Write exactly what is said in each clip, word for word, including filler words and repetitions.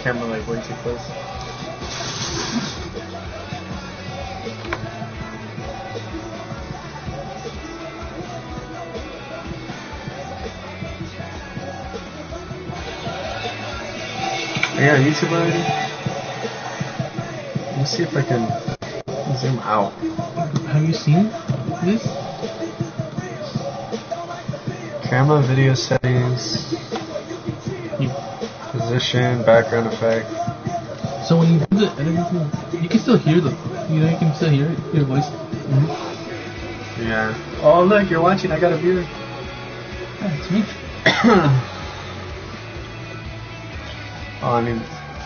camera like way too close. Are you on YouTube already? Let me see if I can zoom out. Have you seen this? Camera, video settings, You, position, background effect. so when you do the editing, you can still hear the, you know, you can still hear it, your voice. Mm-hmm. Yeah. Oh look, you're watching. I got a viewer. Yeah, it's me. Oh, I mean,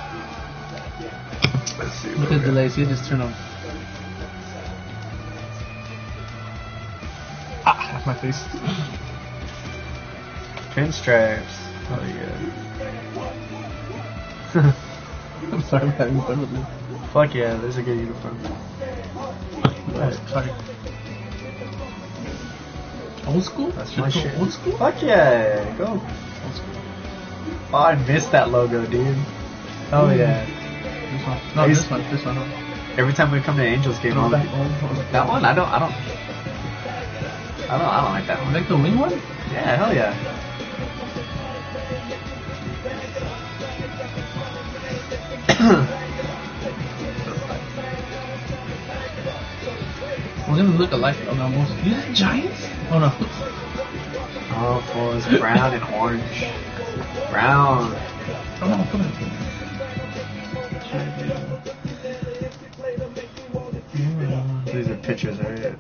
let's see. Look at the delay, see it just turn on. Ah, half my face. Pinstripes. Oh yeah. I'm sorry, I'm having fun with you. Fuck yeah, there's a good uniform. Oh, sorry. Old school? That's Should my I go shit. old school? Fuck yeah, go. Old school. Oh, I missed that logo, dude. Oh Mm. yeah. This one. No, I this used- one. This one. Huh? Every time we come to Angels game, No, I'll that that, one. that one. I don't. I don't. I don't. I don't like that You one. like the wing one? Yeah, hell yeah. We're gonna look alike on almost. You like Giants? Oh no. Oh, fool, it's brown and orange. Brown. Oh no, come on. These are pictures, right?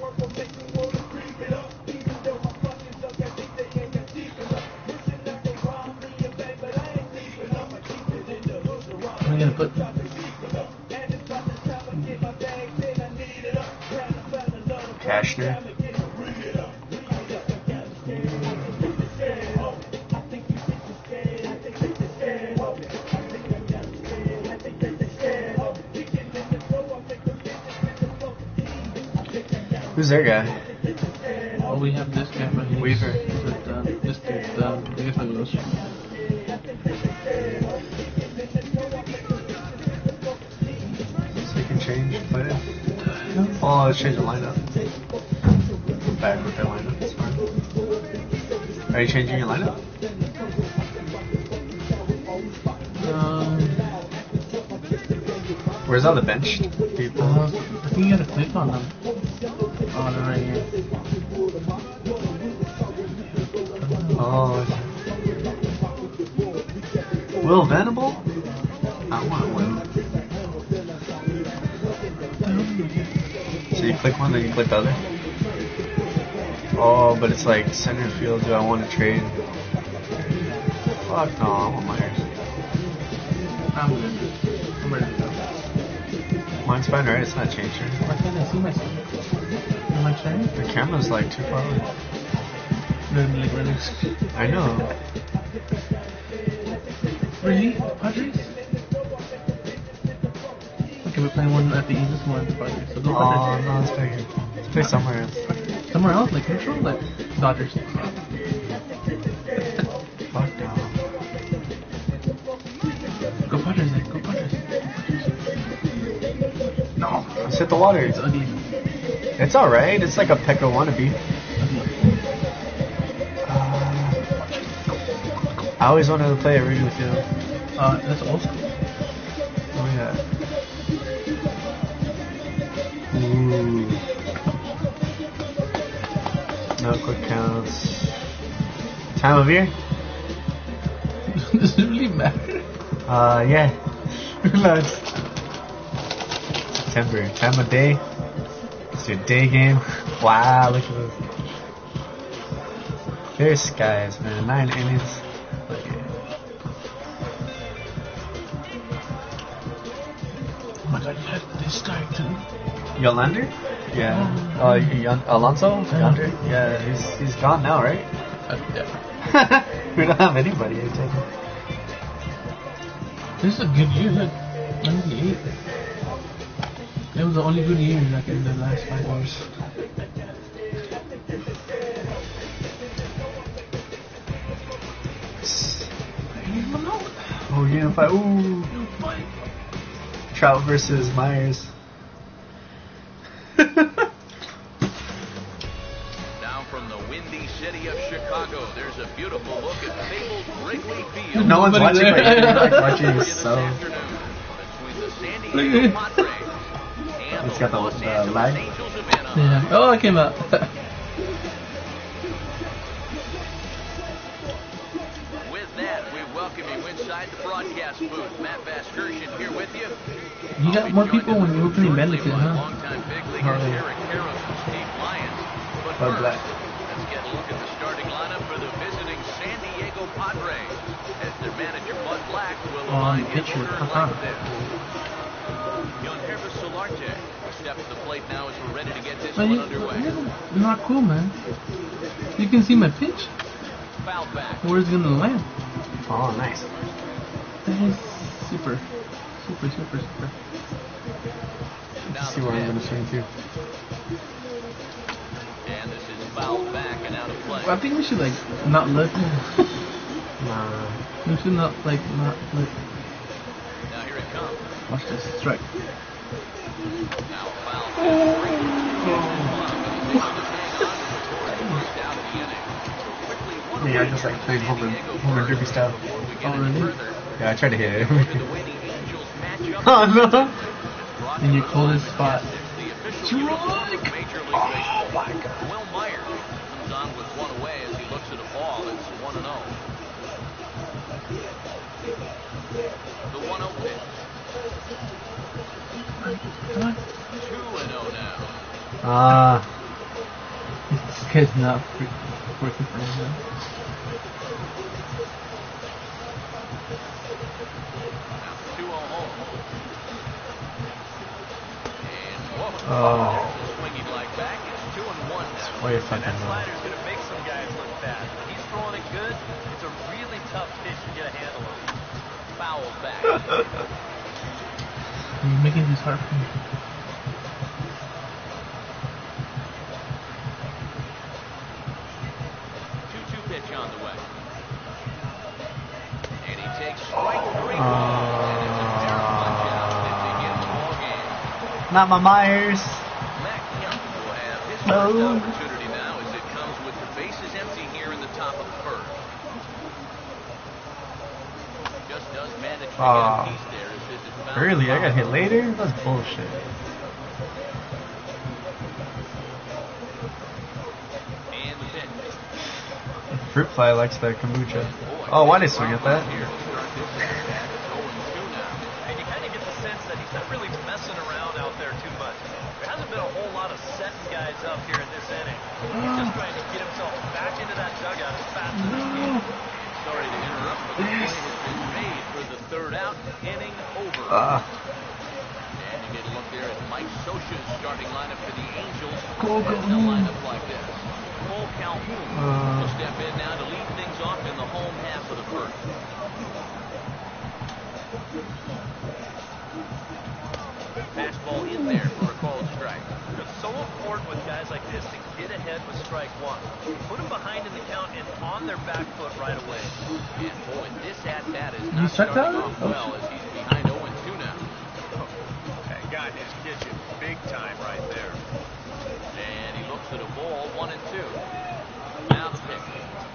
I'm gonna put. Kashner. Who's their guy? Oh, we have this guy right here. Weaver. This is, uh, this dude, uh, I guess it was. So you can change player. Oh, let's change the lineup. Back with that lineup. It's fine. Are you changing your lineup? Um, Where's all the benched people? uh, I think you gotta click on them. Oh, they're right here. Oh. Will Venable? I want Will. So you click one, then you click the other? Oh, but it's like center field. Do I want to trade? Fuck no, I want Myers. I'm good. I'm ready to go. Mine's fine, right? It's not changing. Why can't I see myself? Am I trying? The camera's like too far away. Really, like, really. I know. Really? Padres? Okay, we're playing one at the Eagles, one at the Padres. So go Oh Padres. no, let's play here. Let's play somewhere else. Somewhere else, like neutral, like Dodgers. Fuck no. Go Padres, like, go Padres. No, Let's hit the water. it's ugly. It's alright. It's like a Pekka wannabe. I always wanted to play at Wrigley Field. Uh, that's old school. Oh yeah. Ooh. No quick counts. Time of year? Does it really matter? Uh, yeah. Relax. September. Time of day? It's your day game. Wow, look at this. Clear skies, man. Nine innings. Look at it. Oh my god, you had this guy too. Yolander? Yeah. Uh, Yon- Alonso? Yonder? Yeah, he's he's gone now, right? Uh, yeah. We don't have anybody. I take it. This is a good year, look. ninety-eight. It was the only good year like in the last five years. Oh, we're gonna fight. Ooh. fight. Trout versus Myers. Down from the windy city of Chicago, there's a beautiful look at fabled Wrigley Field. No one's Nobody watching, there. but you're like watching This yourself. afternoon between the San Diego Padres and It's the got the, Los the Angeles lag. Angels of Anaheim. Yeah. Oh, I came out. With that, we welcome you inside the broadcast booth. Matt Vasgersian here with you. You got more people when you're opening Bandicoot, huh? Longtime big leaguers Oh, yeah. Eric Karros and Steve Lyons. But Bud first, Black. let's get a look at the starting lineup for the visiting San Diego Padres. As their manager Bud Black will On align his pitcher, order uh-huh. like this. Yangervis Solarte steps to the plate now as we're ready to get this Man, one you, underway. you're not cool, man. You can see my pitch. Foul back. Where's it gonna land? Oh, nice. That is super, super, super, super. Now See the where I'm pitch. gonna swing to. And this is fouled back and out of play. I think we should like not let. Nah. We should not like not let. Now here it comes. Watch this strike. Now foul back. Yeah, I just like played home and home and derby style. Oh really? Yeah, I tried to hit it. Oh Oh no! In your coldest spot. Strike! Oh my God. Will Myers comes on with one away as he looks at a ball. It's one and oh. The one oh pitch. Come on. two and oh now. Ah. This guy's not freak- working for him. Man. two oh home. And whoa. Oh. Swinging like back. It's two and one now. Way And fucking that low. slider's going to make some guys look bad. When he's throwing it good, it's a really tough pitch to get a handle on. Foul back. You're making this hard for me. two two pitch on the way. And he takes strike three. Uh, And it's a Darren Munch pitching in the ball game. Not my Myers. Matt Kemp will have his No. first opportunity now as it comes with the bases empty here in the top of the first. Just does manage to Ah. get a piece there as his is fouled. Early, I got hit later? That's bullshit. And the pitch. Fruit fly likes that kombucha. Oh, why did I swing at that? Here to start this at bat. It's oh and two now. And you kind of get the sense that he's not really messing around out there too much. There hasn't been a whole lot of setting guys up here in this inning. He's just trying to get himself back into that dugout as fast as he can. Sorry to interrupt, but the play has been made for the third out, inning over. Ah. And you get a look there at Mike Scioscia's starting lineup for the Angels. Cole in a Calhoun. lineup like this. Cole Calhoun Uh. will step in now to lead things off in the home half of the first. Fastball in there for a called strike. It's so important with guys like this to get ahead with strike one. Put them behind in the count and on their back foot right away. And boy, this at-bat is You not struck starting out? off Oh, well as he's behind oh and two now. That got his kitchen big time right there. And he looks at a ball, one and two. Now the pitch.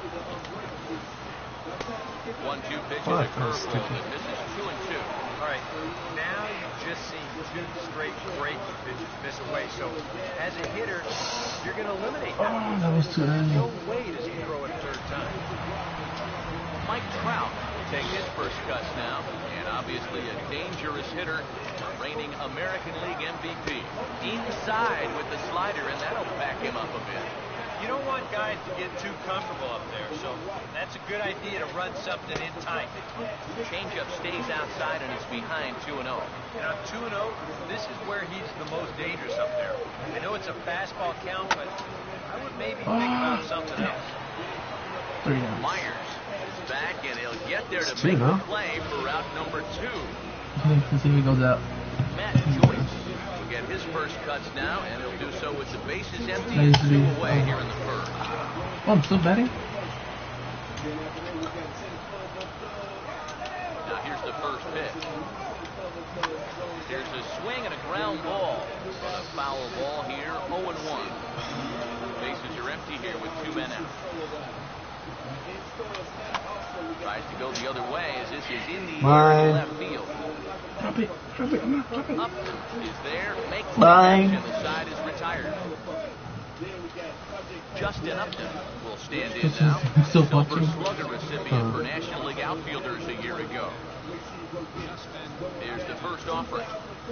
One two pitch is Oh, a that was curveball, stupid. but this is two and two. All right, now you've just seen two straight breaking pitches miss away. So as a hitter, you're going to eliminate that. Oh, that was too early. No way does he throw it a third time. Mike Trout will take his first cuts now, and obviously a dangerous hitter, reigning American League M V P. Inside with the slider, and that'll back him up a bit. You don't want guys to get too comfortable up there, so that's a good idea to run something in tight. Changeup stays outside, and it's behind two and oh. And on two and oh, this is where he's the most dangerous up there. I know it's a fastball count, but I would maybe think about something else. Three outs. Myers is back, and he'll get there to It's two, make huh? the play for route number two. Let's see if he goes out. Matt Joyce will get his first cuts now, and he'll do so with the bases empty That and used to two be- away oh. here in the first. Oh, I'm still batting? Now here here's the first pitch. There's a swing and a ground ball. On a foul ball here, oh and one. Bases are empty here with two men out. Tries to go the other way as this is in the air to left field. Drop it, drop it, come on, drop it. Upton is there, makes the Line. catch, and the side is retired. Justin Upton will stand in now. Still Silver watching. Slugger recipient for National League outfielders a year ago. There's the first offering.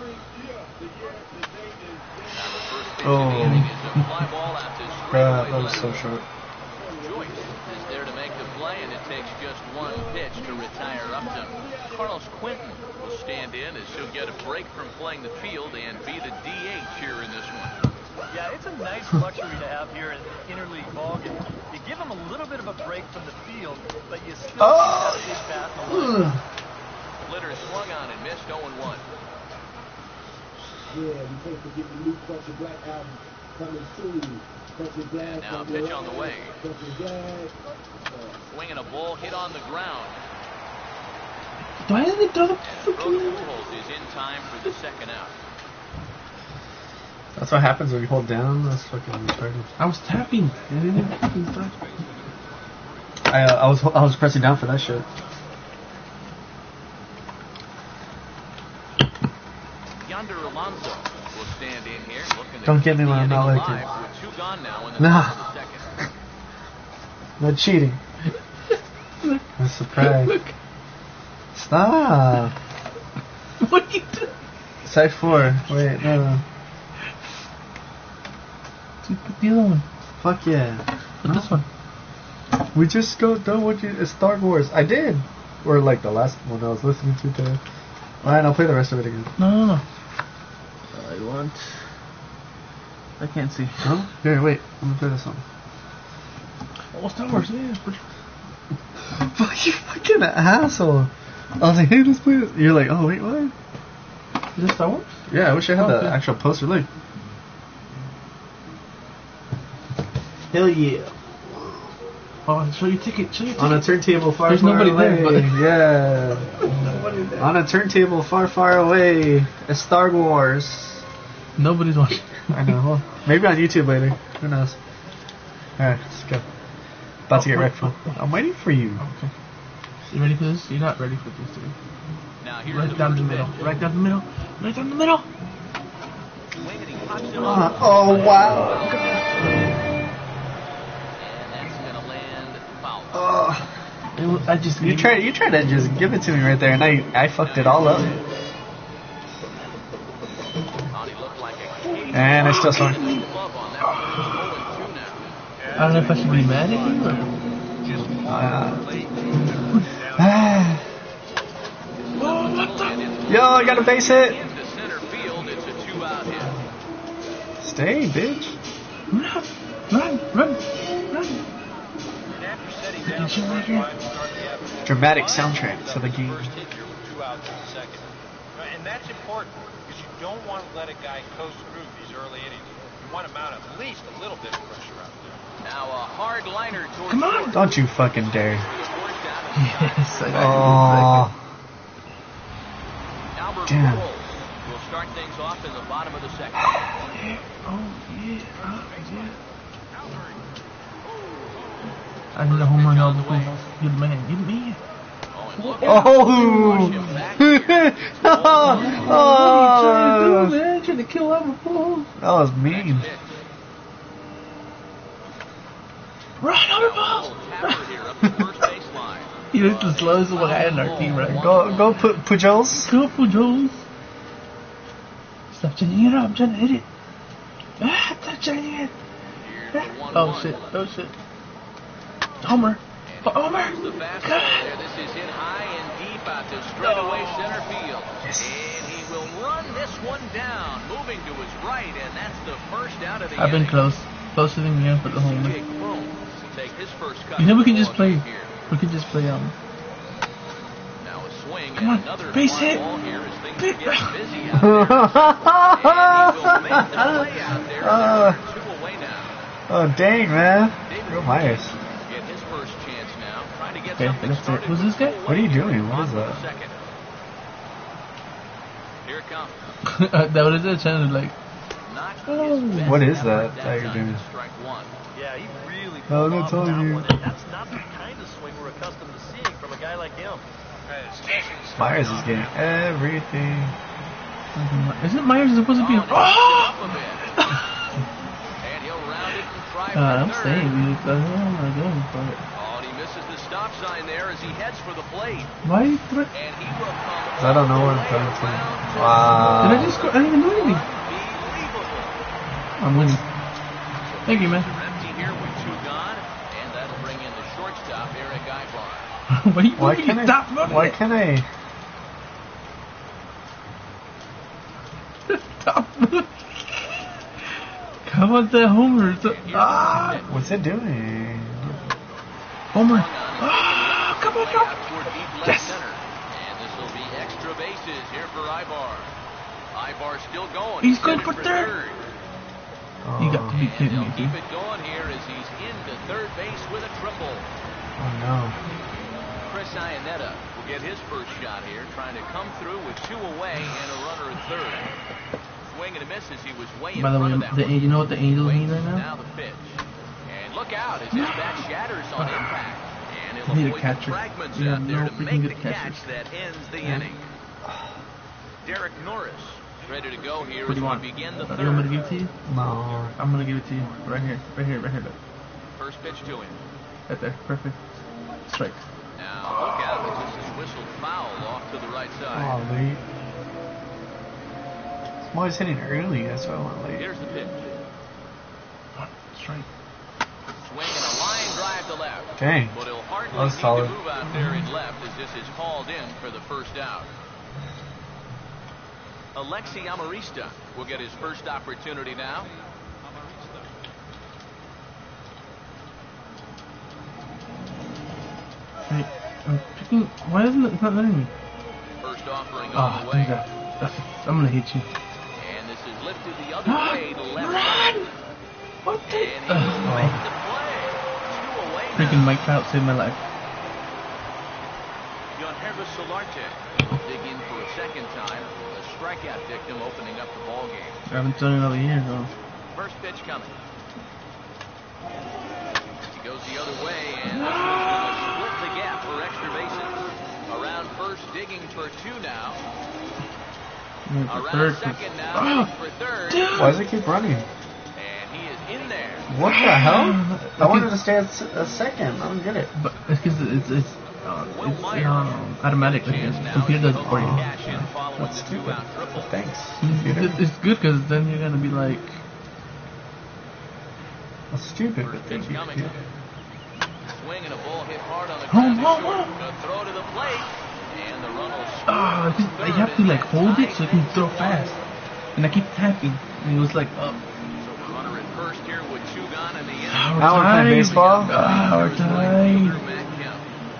Now the first pitch Oh. of the inning is a fly ball out to Crap, straightaway that was left. so short. Joyce is there to make the play, and it takes just one pitch to retire Upton. Carlos Quentin will stand in as he'll get a break from playing the field and be the D H here in this one. Yeah, it's a nice luxury to have here in the interleague ballgame. You give him a little bit of a break from the field, but you still Oh. keep that big bat in the line. Splitter swung on and missed oh and one. Yeah, we supposed to get the new Country Black album coming soon. Country Black. Now a pitch on the way. Country Black. Swinging a ball hit on the ground. Why didn't it throw the And Brook fucking... Pujols is in time for the second out. That's what happens when you hold down. That's fucking retarded. I was tapping. I didn't fucking touch. I uh, I was I was pressing down for that shit. Yonder Alonso will stand in here looking to Don't keep get me the when I'm inning not like alive it. with two gone now in the Nah. top of the second. No cheating. Look, I'm surprised. look. Stop. What are you doing? Side four. Wait, no, no. Dude, put the other one. Fuck yeah. Put this one. We just go done what you. It's Star Wars. I did. Or like the last one I was listening to today. Alright, I'll play the rest of it again. No, no, no. I want... I can't see. No? Here, wait. I'm gonna play this song. Oh, Star Wars, yeah. But... Fuck you fucking asshole. I was like, hey, let's play this. You're like, oh, wait, what? Is this Star Wars? Yeah, I wish I had Oh, the okay. actual poster. Look. Hell yeah. Oh, show your ticket, show your ticket. On a turntable far, There's far nobody away. there, but- Yeah. Nobody there. On a turntable far, far away. It's Star Wars. Nobody's watching. I know. Well, maybe on YouTube later. Who knows? Alright, let's go. About to get wrecked. Fool. I'm waiting for you. Okay. You ready for this? You're not ready for this, dude. Now here's Right the down the first middle. pitch. Right down the middle. Right down the middle. Swing and he pops it Uh, on. oh, wow. And that's going to land foul. Oh. It was, I just You tried, you tried to just give it to me right there, and I, I fucked it all up. Thought he looked like a king. And I still swung. Glove on that one. oh and two now. I don't know if I should be mad at you or... Uh, Oh, what the... And yo, I got a base hit. into center field, it's a two-out hit. Stay, bitch. Run, run, run, run. After setting Fucking down shit the right first here. line to start the effort. Dramatic soundtrack to the game. First hit here with two outs in the second. And that's important because you don't want to let a guy coast through these early innings. You want to mount at least a little bit of pressure out there. Now a hard liner towards Come on. short. Don't you fucking dare. Fourth down and Yes, I got Oh. Albert Damn. Pujols will start things off in the bottom of the second. it. Oh, yeah. Oh, yeah. I need a home run all the way. You're the man. You're the man. Oh, and look Oh. push him back here. oh. What are you trying to do, Oh. man? Trying to kill Albert Pujols. That was mean. Pitch. Run, Albert Little tapper Pujols. here up the first baseline. He looks the slowest one guy in our team right now. Go, go, put Pujols. Go, Pujols. Stop changing it up. I'm trying to hit it. Ah, stop changing it. Here's the one Oh, one. shit. Oh, shit. Homer. Homer. Here's the fastball Come there. This is hit high and deep out to straightaway center field. Yes. And he will run this one down, moving to his right, and that's the first out of the I've been inning. close. Closer than you for the homer. Jake Boone's will take his first cut You know we of the can just ball play. game here. We can just play um. Now a swing Come and on, another base fly hit. ball here as things Big- are getting busy out there. And he will make the play out there. Uh. They're two away now. Oh, dang, man. David Real Myers. Get his first chance now. Trying to get Okay, something that's it. started. Who's this guy? What are you doing? What is Bottom of that? the second. come. That was it. Sounded like. Not Oh. his best What is effort that that that you're time doing? to strike one. Yeah, he really No, pulled I'm off telling that you. one, and that's not the kind of swing we're accustomed to seeing from a guy like him. Myers is getting everything. Isn't Myers supposed to be? Oh, and he Oh! lifts it up a bit. And he'll round it and try for Uh, I'm third. saying, dude, what the hell am I doing for it? Oh, and he misses the stop sign there as he heads for the plate. Why? Did And he will come I don't know all where the I'm way going to. around Wow. I just score? I didn't even do anything. Unbelievable. I'm winning. Thank you, man. They're empty here with two gone, and that'll bring in the shortstop, Eric Ibar. Why, you Why moving? can't I? Stop moving Why it. can't I? Stop moving. Come on, that homer. It's a, ah, What's it doing? homer. Ah, come on, Way go. out toward deep left Yes. center. And this will be extra bases here for Ibar. Ibar still going. He's He's going headed for third. You got to be And kidding they'll me, keep dude. it going here as he's into third base with a triple. Oh no. Chris Iannetta will get his first shot here, trying to come through with two away and a runner at third. Swing and a miss as he was way in By the way, front of that the, one. you know what the Angels Wait, need right now? Now the pitch. And look out as his bat shatters on impact. And it'll Need a avoid catcher. the fragments We out have there no to freaking make good the catchers. catch that ends the inning. Derek Norris ready to go here What as do you we want? begin the You want me to third. give it to you? No. I'm gonna give it to you. Right here. Right here. Right here. Look. First pitch to him. Right there. Perfect. Strike. Now look out as this is whistled foul off to the right side. Oh, late. I'm always hitting early. That's why I went late. Here's the pitch. One. Strike. Swinging a line drive to left. Dang. But he'll hardly That was need solid. to move out there in left as this is hauled in for the first out. Alexi Amarista will get his first opportunity now. Wait. I'm picking. Why isn't it? It's not letting me. First offering on Ah, the do way. that. That's it. I'm gonna hit you. And this is lifted the other way to left. Run! What the? And he will make Oh. the play. Two away Freaking now. Mike Trout saved my life. Yangervis Solarte will dig in for a second time. A strikeout victim opening up the ball game. I haven't done it all year, though. First pitch coming. He goes the other way, and this one's going to split the gap for extra bases. Around first, digging for two now. I'm going Around for third. second now, Oh, digging for third. dude. Why does it keep running? And he is in there. What the hell? I wanted Okay. to stay at s- a second. I don't get it. But it's because it's it's uh, it's um, automatic. Like, Chance the now computer as does he it for you. hopes to cash in following That's the stupid. two-out triple. Thanks. It's, Computer. it's good because then you're gonna be like, That's stupid, but First thank pitch you. coming. Computer. Swing and a ball hit hard on the Home, ground. to home, short. home. Gonna throw to the plate, and the run will score ah, to uh, you third have to in like that hold it so you can tie. throw fast. And I keep tapping, and it was like up. So the runner at first here with two gone in the inning. Ah, we're Now we're playing tied. baseball? Ah, we're There's right fielder tied. Matt Kemp.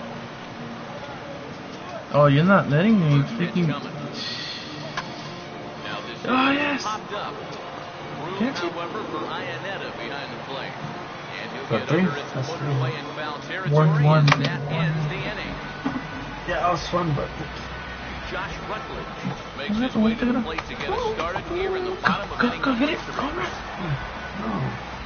Oh, you're not letting me. First pitch Freaking. coming. Now this is Oh, yes. popped up. Room, Catch it. however, for Iannetta behind the plate. And he'll Got get three? under it, That's put three. it away in foul territory. One, one. And that ends the inning. Yeah, I was fun, but Josh Rutledge makes Look, his way look to at the him. plate to get us started here in the bottom of Go, inning go, number get it. three. Go, man. no.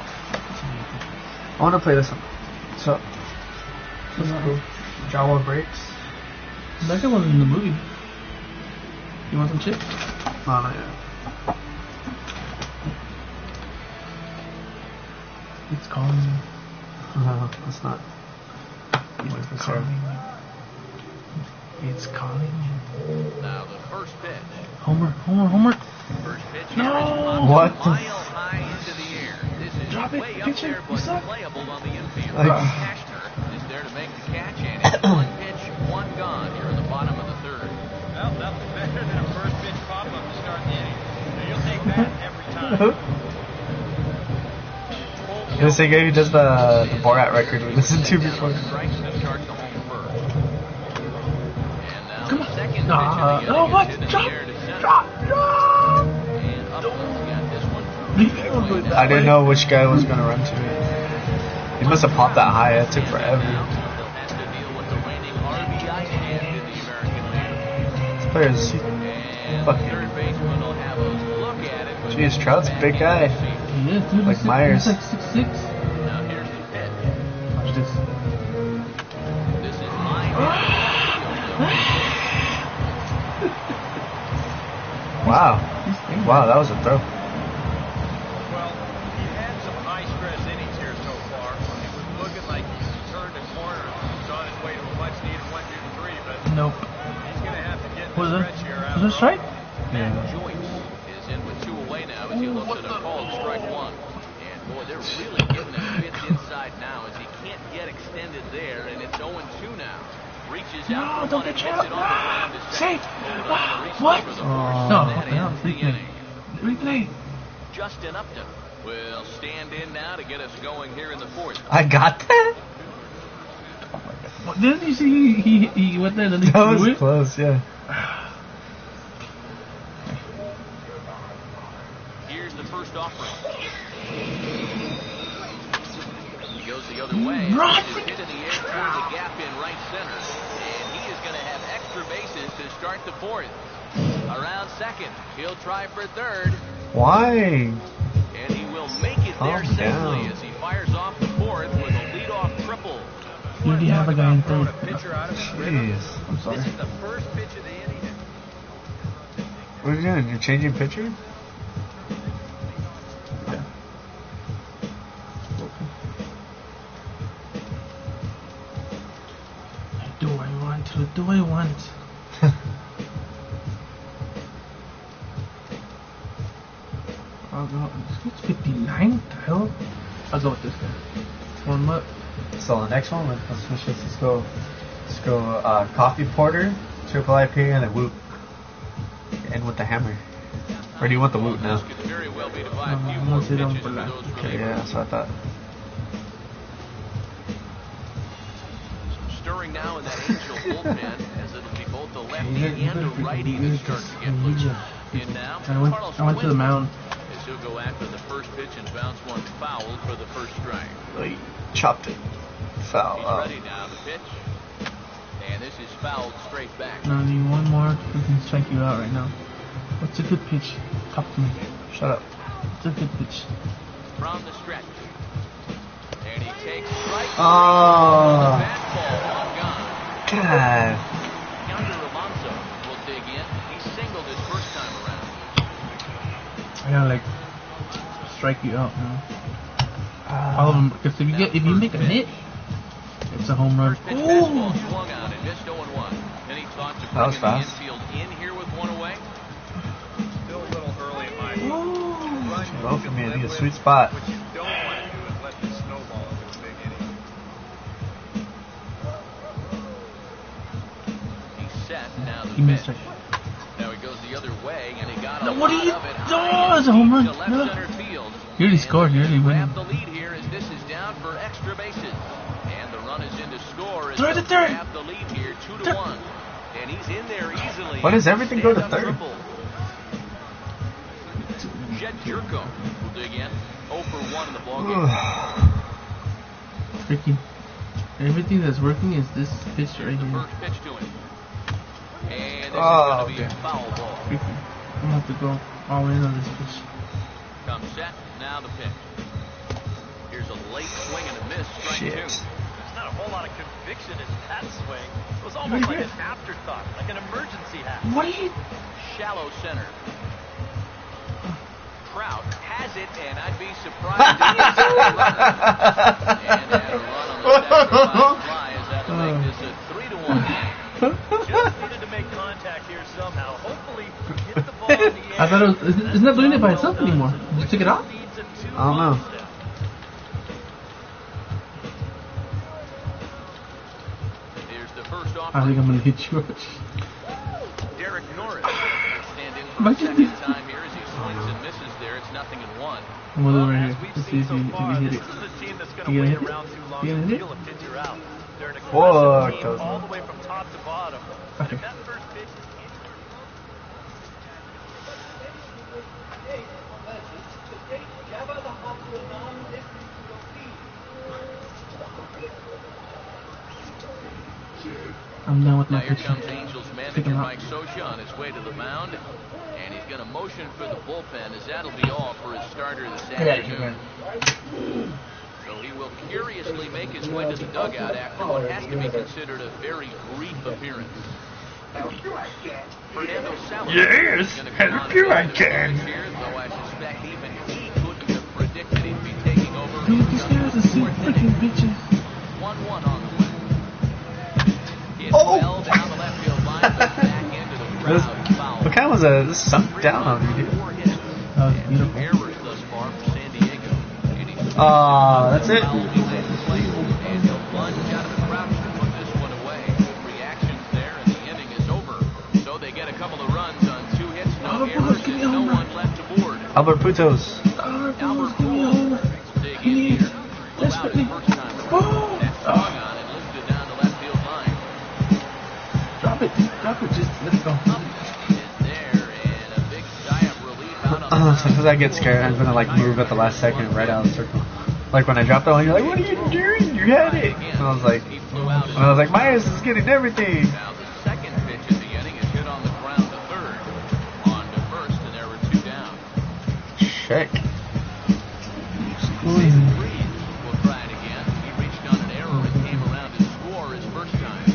I want to play this one. So, this is cool. Jawa breaks. That guy wasn't in the movie. You want some chips? No, not yet. It's calling me. No, it's not. Wait for It's Sarah. calling you. It's calling you. Now the first pitch. Homer, Homer, Homer. First pitch No! here is popped What a the mile f- high into the air. This is Drop it, way up pitch it, there, you but suck. playable on the infield. Like- Cashner is there to make the catch, and it's one pitch, one gone here in the bottom of the third. Well, nothing better than a first pitch pop-up to start the inning. And you'll take that every time. The same guy who does the, the Borat record we listened to before. Strikes to start the home first. And now Come the on. second Ah, pitch of the oh, inning what? is hit in Drop, the air to center. drop, drop. And Upland's got this one. Leave it over that I didn't way. know which guy was going to run to it. He must have popped that high. It took forever. Now they'll have to deal with the reigning R B I champ in the American League. This player is And fucking third base Jeez, Trout's a big guy. He is, dude. Like he's Myers. He's like six six. Now here's the pitch. Watch this. This is line. Wow. Wow, that was a throw. Well, he had some high-stress innings here so far. It was looking like he turned the corner. He's on his way to a much-needed one, two, three, but Nope. he's going to have to get Was the it? stretch here Was out it a of strike? Matt Joyce is in with two away now as he looks at a called strike one. And boy, they're really getting that pitch inside now as he can't get extended there, and it's oh two now. Reaches out No, for don't one get and you hits it out. on the ground to Safe. second. Hold on to reach What? for the Oh. first, No, and what that the hell? ends the Replay. inning. Replay. Justin Upton will stand in now to get us going here in the fourth. I got that? What, didn't you see he, he, he went there and then he That threw was it? close, yeah. Here's the first offering. He goes the other way. Run! It's hit in the air toward the gap in right center. And he is going to have extra bases to start the fourth. Around second. He'll try for third. Why? And he will make it there Calm safely down. as he fires off the fourth with a leadoff triple. You already have a guy in throwing third. a pitcher out of his rhythm. Jeez. I'm sorry. This is the first pitch of the inning. What are you doing? You're changing pitcher? Yeah. Do I want to? Do I want? I'll go. It's fifty-nine, Tyler. I'll go with this guy. Warm him up. So the next one, let's, let's switch this. Let's go. Let's go. Uh, coffee porter, triple I P A, and then whoop. End with the hammer. Or do you want the whoop now? This could very well be to buy No, a few I'm more gonna sit down pitches for for that. those Okay. relievers. Yeah, that's what I thought. Stirring now in that Angel bullpen as it'll be both the lefty You better- you and better the righty freaking that start to get do loose. this. In now, I went. Carlos I went to the Puente, mound. as he'll go after the first pitch and bounce one foul for the first strike. Like, chopped it. Foul. He's Oh. ready now to pitch. And this is fouled straight back. No, I need one more. We can strike you out right now. What's a good pitch? Talk to me. Shut up. What's a good pitch? From the stretch. And he takes strike three. Oh. Bat ball, one gone. God. Yonder Alonso will dig in. He singled his first time around. I gotta like strike you out now. All of them, because if you get if you make a hit, it's a home run. First pitch Ooh. fastball swung on and missed oh one. Then he thought to That was bring in the fast. infield in here with one away. Still a little early in my view. Ooh. Run Low you for can me. I live need a with. sweet spot. What you don't want to do is let this snowball into a big inning. He's set. Now the Give me a pitch. strike. Now he goes the other way and he got a No, what lot are you- of it. No, high it's a home run. to left No. center field. You already And scored. You already grab win. the lead here as this is down for extra bases. And the run is in to score as Throw it to they'll third. grab the lead here two to Third. one. And he's in there easily. Why does everything go to Stand-up third? triple. Jed Jerko will dig in. oh for one in the ballgame. Freaking. Everything that's working is this pitch right The here. first pitch to him. And this Oh, is going to be okay. a foul ball. Freaking. I'm gonna have to go all in on this pitch. Comes set. Now the pitch. Here's a late swing and a miss. Strike Shit. two. There's not a whole lot of conviction in that swing. It was almost like an afterthought, like an emergency hat. What are you? Shallow center. Trout has it, and I'd be surprised if he's a runner. And had a run on the sacrifice fly as that'll make this a three to one. Just needed to make contact here somehow. Hopefully, get the ball in the air. I thought it was. It's it's not doing it by itself anymore. You took it off? Leads a two I don't know. run step. Here's the first I think offer. I'm gonna hit you. Derek Norris will stand in for Am I a just- second time here as he swings and misses there. It's nothing in one. I'm gonna Well, right as here. we've Let's see seen if so you, if far, you hit this it. is a team that's going You to gonna wait hit it? around too long You to gonna hit feel it? a pitcher out. They're an Fuck, aggressive team those- all the way from top to bottom. And Okay. if that first pitch is anywhere I'm done with my Now here pitch. comes Angels manager manager him out. Mike Scioscia on his way to the mound, and he's going to motion for the bullpen, as that'll be all for his starter this afternoon. So he will curiously make his way to the dugout after what has to be considered a very brief appearance. Fernando Salas Yes, is going to come on help you, I and can. here, though I suspect even he couldn't have predicted he'd be taking over. Dude, these guys are so freaking bitches. one one on the way. Hit Oh. well down the left field line, but back into the This, crowd. Foul. what kind of was a this sunk down on me, dude? Four hits. That was And beautiful. errors thus far for San Diego. And he's Ah, that's it. foul behind the plate. And he'll lunge out of the crouch to put this one away. Good reactions there, and the inning is over. So they get a couple of runs on two hits, no Oh, errors, give me and a no home run. one left to board. Albert Putos. Albert, give me a homer. Dig Give in me here. it. Blew out his first time Oh. around. That swung on and lifted down the left field line. Drop it. Drop it. Just let's go. Up is there, and a big sigh of relief out on the Uh, mound. sometimes I get scared. I'm gonna like move at the last second right out of the circle. Like when I dropped that one, you're like, "What are you doing? You had it!" And I was like, He flew out and I was like, "Myers is getting everything." Now the second pitch in the inning is hit on the ground to third. On to first, and there were two down. Check. Jason Reed will try it again. He reached on an error and came around to score his first time.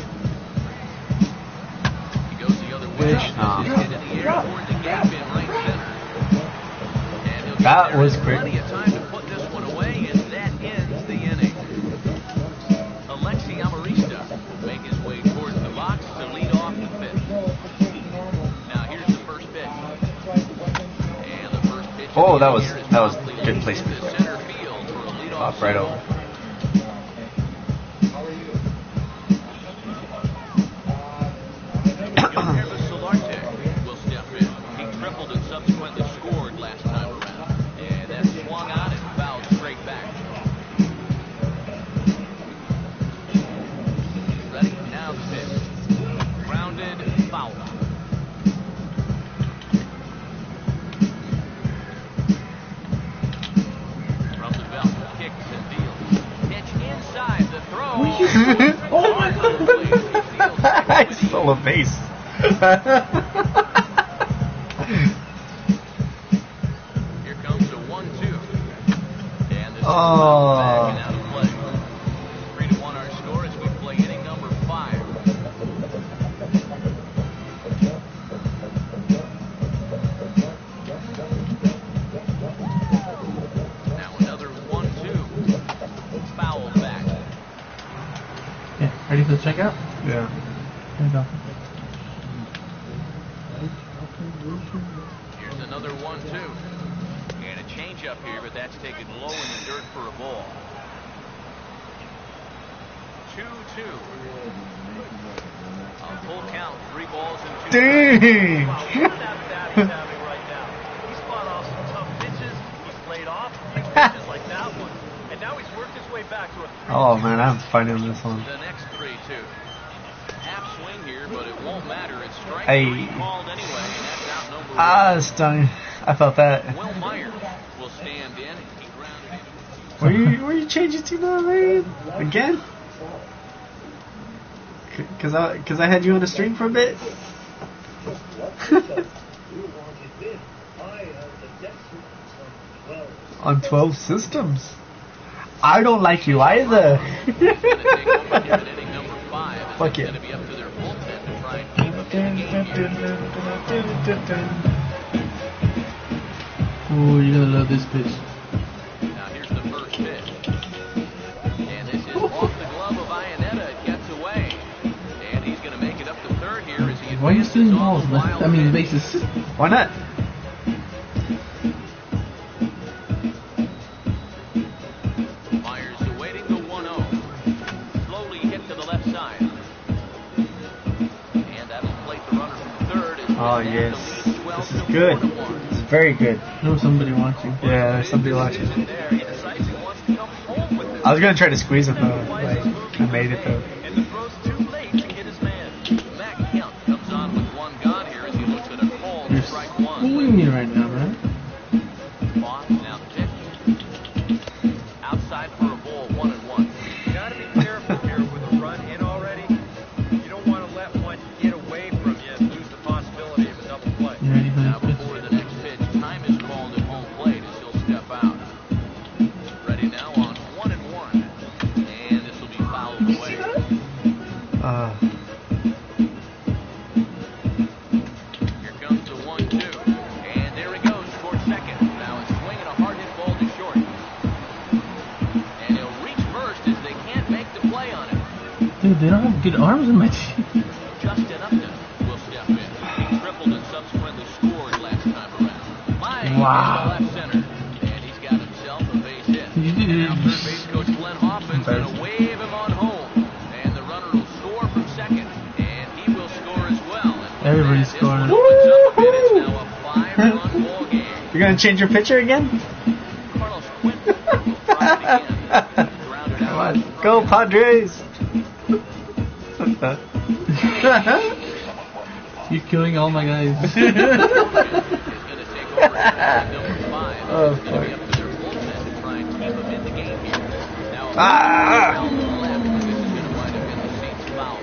He goes the other way. Pitch. Nah. This is hit in the air toward the gap in right center. And he'll get That there was in quick. plenty of time to put this one away, and that ends the inning. Alexi Amarista will make his way towards the box to lead off the fifth. Now here's the first pitch. And the first pitch of Oh, the that inning was- here is that was promptly good lifted placement. to center field for a leadoff Pop right single. over. Gilberto Solarte will step in. He tripled and subsequently scored last time around. And that swung on and fouled straight back. Ready? Now the pitch. Grounded, foul. From the belt, kicks and deals. Pitch inside the throw. Oh my God. I stole a base. Here comes a one two. And this is Oh. back and out of play. Three to one our score as we play inning number five. Now another one two. Foul back. Yeah. Ready for the checkout? Yeah. There you go. Here's another one two. And a change up here, but that's taken low in the dirt for a ball. two two. A full count, three balls and two. Dang. Wow, what an at-bat he's having right now. He's fought off some tough pitches. He's played off big pitches like that one. And now he's worked his way back to a three. Oh man, I'm finding this one. The next three two. Half swing here, but it won't matter. It's strike Hey. three called anyway, and that's out number Ah, stung. I felt that. one. Will Myers will stand in. He grounded in. Were you were you changing to now, man? Again? C- Cause I cause I had you on the string for a bit. On twelve systems. I don't like you either. Gonna take over here in inning number five. As Fuck it's yeah. gonna be up to their bullpen to try and keep them in the game here. Oh, you're gonna love this pitch. Now here's the first pitch. And this is off the glove of Iannetta. It gets away. And he's going to make it up to third here as he Why are you advances stealing on balls? the man? wild I mean, pitch. bases. Why not? Myers awaiting the one oh. Slowly hit to the left side. And that'll plate the runner from third. As Oh Whitman yes. leads swells This is to good. four to one. It's very good. There was somebody watching. Yeah, there's somebody watching. In there, he decides he wants to come home with this. I was gonna try to squeeze him though. Like I made it though. And the throw's too late to hit his man. Matt Kemp comes on with one gone here as he looks at a call You're strike one. fooling me right now, man. Off, now the pitch. Outside for a ball, one and one. You got to be careful here with a run in already. You don't want to let one get away from you Dude, they don't have good arms in my team. Justin Upton will step in. He tripled and subsequently scored last time around. Line Wow. in the left center. And he's got himself a base hit. You did Now it. third base coach Glenn Hoffman's going to wave him on home. And the runner will score from second. And he will score as well. And with Everybody's that, this scoring. one opens up a bit. It's now a five-run ball game. You're gonna change your pitcher again? Carlos Quentin will try it again. Grounded Come out. on, go Padres! You're killing all my guys. Is going to take over at number five. Oh, It's going to be up to their bullpen to try and keep them in the game here. Now, a Ah! foul to the left. This is going to wind up in the seats foul.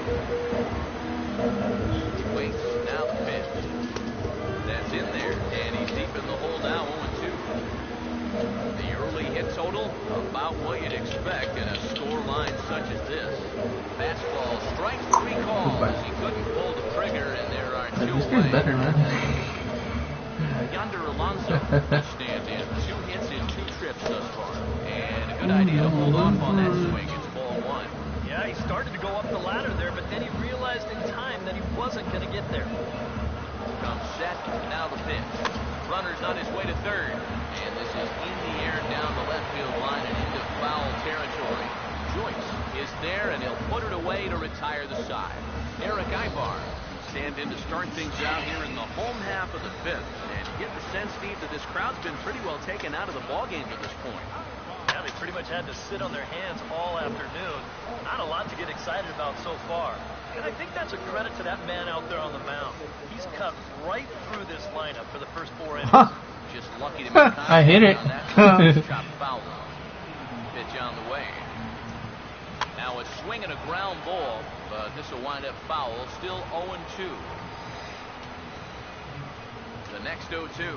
Waits, now the pitch. That's in there, and he's deep in the hole now, oh and two. The early hit total, about what you'd expect in a score line such as this. Fastball, strike three calls. He couldn't pull the trigger, and there are two This away. guy's better, man. Yonder Alonso will stand in. Two hits in two trips thus far. And a good idea to hold off on that swing. It's ball one. Yeah, he started to go up the ladder there, but then he realized in time that he wasn't going to get there. Comes set, now the pitch. Runner's on his way to third. And this is in the air down the left field line and into foul territory. Joyce is there, and he'll put it away to retire the side. Eric Ibar stand in to start things out here in the home half of the fifth. And you get the sense, Steve, that this crowd's been pretty well taken out of the ballgame at this point. Yeah, they pretty much had to sit on their hands all afternoon. Not a lot to get excited about so far. And I think that's a credit to that man out there on the mound. He's cut right through this lineup for the first four innings. Huh. Just lucky to make contact I hit it. on that. Chop foul. Pitch on the way. Now a swing and a ground ball, but this will wind up foul. Still oh and two. The next oh two.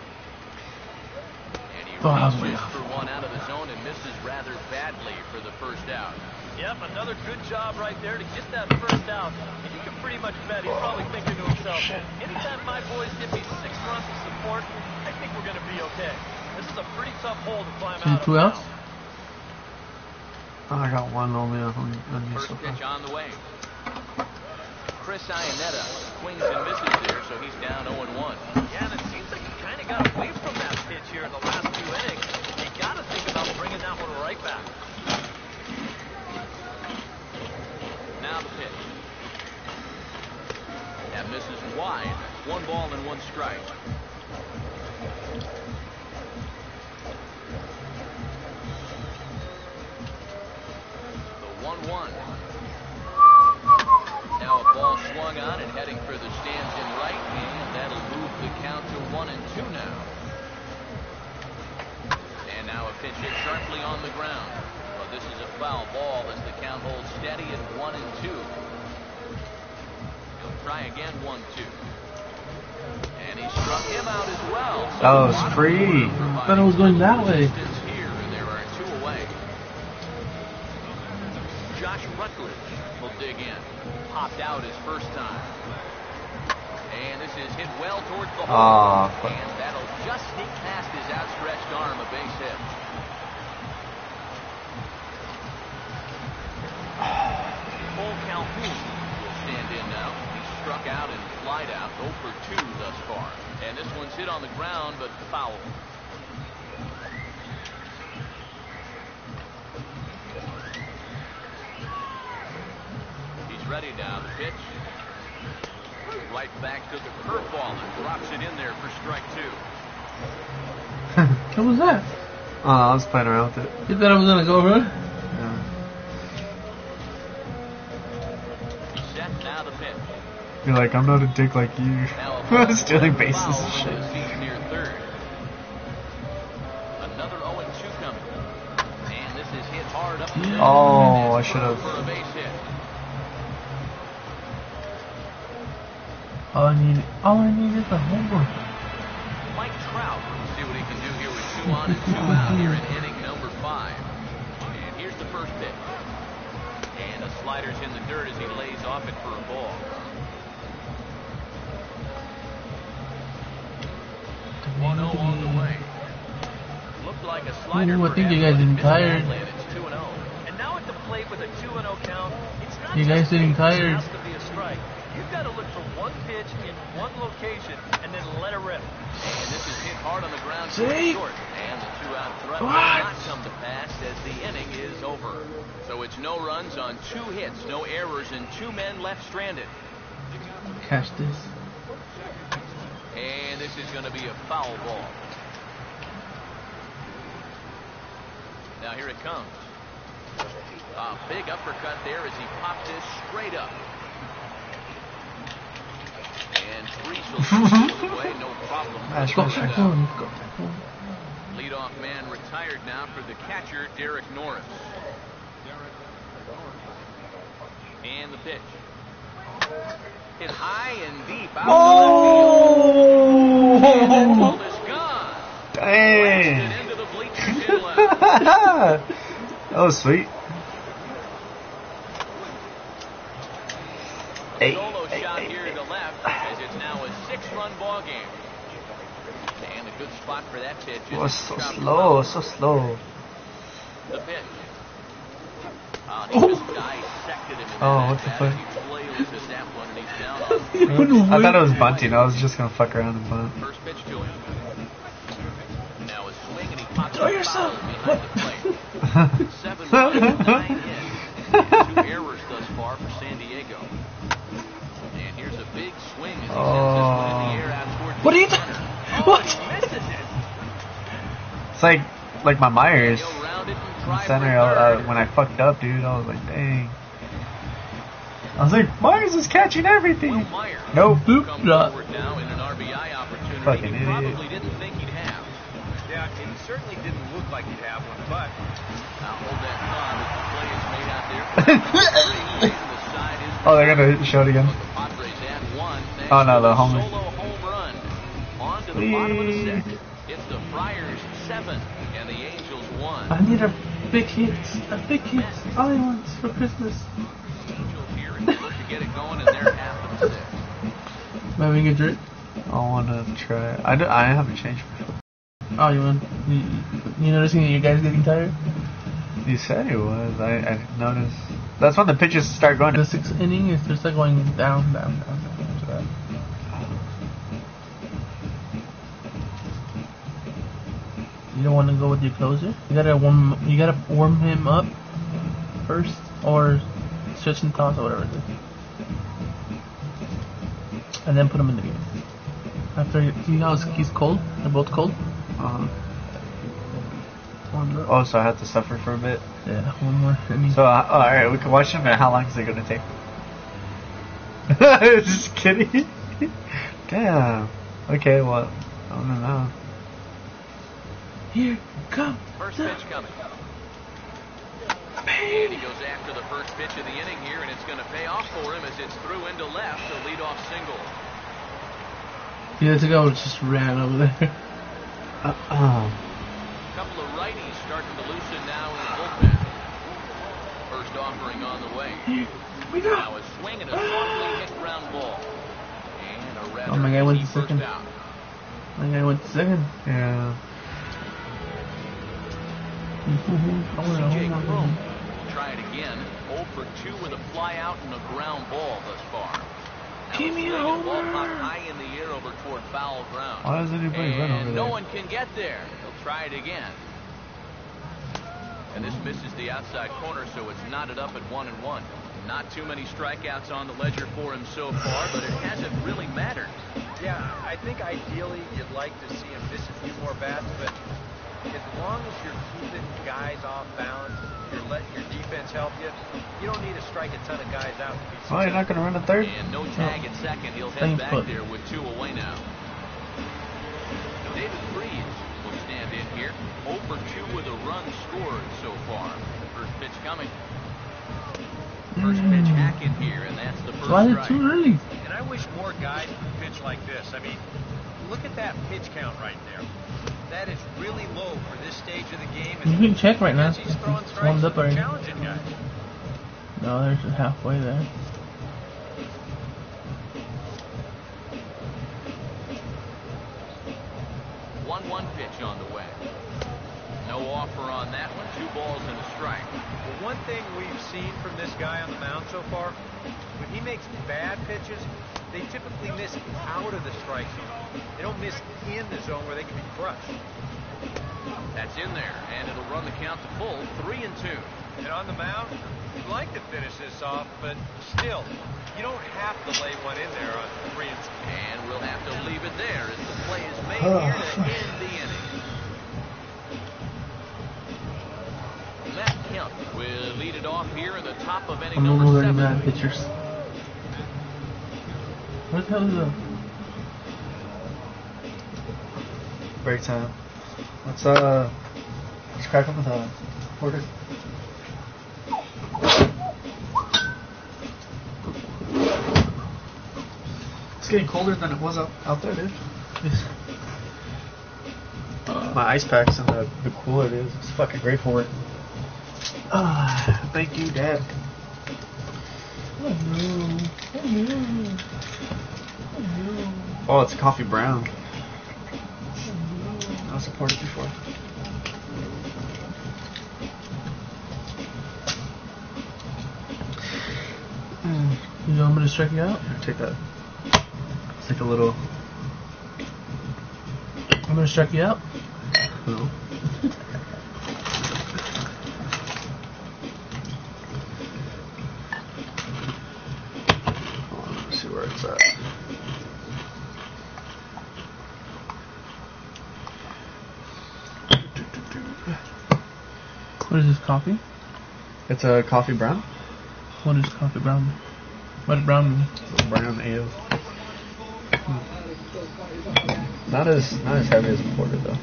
And he Oh, reaches man. for one out of the zone and misses rather badly for the first out. Yep, another good job right there to get that first out. And you can pretty much bet he's probably thinking to himself, anytime my boys give me six runs of support, I think we're going to be okay. This is a pretty tough hole to climb out of Who else? now. Oh, I got one only on, on you First so pitch far. on the way. Chris Iannetta swings and misses there, so he's down oh and one. Yeah, and it seems like he kind of got away from that pitch here in the last two innings. You got to think about bringing that one right back. Now the pitch. That misses wide. One ball and one strike. The one one. Now a ball swung on and heading for the stands in right, and that'll move the count to one and two now. And now a pitch hit sharply on the ground. But this is a foul ball as the count holds steady at one and two. He'll try again, one two. And he struck him out as well. So That was a lot of free. power I thought it was going that way. distance here, and there are two away. Josh Rutledge will dig in. Popped out his first time. And this is hit well towards the hole. Aw, fuck. And that'll just sneak past his outstretched arm, a base hit. Cole Calhoun will stand in now. He's struck out and flied out, oh for two thus far. And this one's hit on the ground, but foul. He's ready now. The pitch. Right back to the curveball and drops it in there for strike two. What was that? Oh, I was playing around with it. You thought I was gonna go run? Yeah. Set now the pitch. You're like, I'm not a dick like you. Now a ball Stealing foul bases and into shit. the seats near third. Another oh and two coming. And this is hit hard up the middle. Oh, And I it's should've. for a base hit. All I need, all I need is a home run. Mike Trout, see what he can do here with two on and two out here in inning number five. And here's the first pitch. And a slider's in the dirt as he lays off it for a ball. one oh on the way. Looked like a slider. Ooh, I think perhaps, you guys but it are missed tired. badly, and it's two and oh. And now at the plate with a two and oh count, You guys getting tired? Has to be a strike. You've got to look for one pitch in one location and then let it rip. And this is hit hard on the ground See? short. And the two-out threat will What? not come to pass as the inning is over. So it's no runs on two hits, no errors, and two men left stranded. Catch this. And this is going to be a foul ball. Now here it comes. A big uppercut there as he popped this straight up. And Freese will shoot it away, no problem. Nice, Go nice, back nice. home. Go back home. Leadoff man retired now for the catcher, Derek Norris. And the pitch. Hit high and deep out Oh! to left field. And that ball is gone. Dang! Blasted into the bleachers in left. That was sweet. Hey, Solo hey, shot hey, here hey. to left as it's now a six-run ball game. And a good spot for that pitch. It was so slow, so slow. The pitch. Uh, he just dissected him in Oh, that what the at-bat fuck? as he flails his apple underneath down on I thought it was bunting. I was just gonna fuck around and bunt. first pitch to him. Now a swing and he pops Throw a yourself. foul behind the plate. Seven runs, nine hits, and two errors thus far for San Diego. And here's a big swing as he sends this one in the air out towards What the are you center. doing? Oh, What? he misses it. It's like, like my Myers He'll round it and in try center. for Uh, third. when I fucked up, dude, I was like, dang. I was like, Myers is catching everything. Will Myers Nope. Boop come drop. forward now in an R B I opportunity Fucking he idiot. probably didn't think he'd have. Yeah, and he certainly didn't look like he'd have one, but Now hold that thought as the play is made out there. For three, and the side is Oh, they're gonna show it again. the Padres at one. thanks Oh, no, to the a homer. solo home run. On to the bottom of the Whee. sixth. It's the Friars seven and the Angels one. I need a big hit. A big hit. All I want for Christmas. Angels here and look to get it going in their half of the sixth. Am I having a drink? I wanna try. I, do, I haven't changed before. Oh, you want? You, you noticing that you guys getting tired? You said it was. I, I didn't notice. That's when the pitches start going. The sixth inning is just like going down, down, down, down. After that. You don't want to go with your closer. You gotta warm. You gotta warm him up first, or stretch and toss or whatever it is, and then put him in the game. After you see how he's cold, they're both cold. Uh, Warm up. oh, so I have to suffer for a bit. Yeah, one more inning. So, uh, all right, we can watch him. And how long is it gonna take? Just kidding. Damn. Okay, well, I don't know. Here, come. First pitch coming. And he goes after the first pitch of the inning here, and it's going to pay off for him as it's through into left, a leadoff single. He had to go, just ran over there. Uh, uh. A couple of righties starting to loosen now in the bullpen. First offering on the way. Here, we go. Now a swing and a softly hit ground ball. And a rather Oh, my guy went easy to first second. out. My guy went to second. Yeah. C J Crum will try it again. oh for two with a fly out and a ground ball thus far. Now Give a me a swing and a ball homer. popped high in the air over toward foul ground. Why does anybody run over And there? no one can get there. He'll try it again. And this misses the outside corner, so it's knotted up at one and one. Not too many strikeouts on the ledger for him so far, but it hasn't really mattered. yeah, I think ideally you'd like to see him miss a few more bats, but as long as you're keeping guys off balance, you're letting your defense help you, you don't need to strike a ton of guys out to be Oh, you're not successful. gonna run a third? And no tag at second. He'll head Same back foot. there with two away now. David Freese will stand in here. oh for two with a run scored so far. First pitch coming. First pitch hack in here, and that's the first Why is it strike. too early? And I wish more guys would pitch like this. I mean, look at that pitch count right there. That is really low for this stage of the game. You can check right now. As he's throwing It's strikes warmed up and already. challenging guys. No, there's halfway there. one one pitch on the way. No offer on that one. Two balls and a strike. Well, one thing we've seen from this guy on the mound so far, when he makes bad pitches, they typically miss out of the strike zone. They don't miss in the zone where they can be crushed. That's in there, and it'll run the count to full, three and two. And on the mound, you'd like to finish this off, but still, you don't have to lay one in there on three and two. And we'll have to leave it there as the play is made here to end the inning. Matt Kemp will lead it off here in the top of inning I'm number no seven. bad pitchers. What the hell is that? Break time. Let's uh, let's crack up with a order. It's getting colder than it was out, out there, dude. Uh, My ice packs and the, the cooler it is. It's fucking great for it. Ah, thank you, Dad. Oh no. Oh no. Oh no. Oh, it's coffee brown. I was supported before. You know I'm gonna strike you out? Take that. It's like a little. I'm gonna strike you out? No. Let's see where it's at. What is this, coffee? It's a coffee brown. What is coffee brown? What does brown mean? It's a brown ale. Not as not as heavy as a porter though.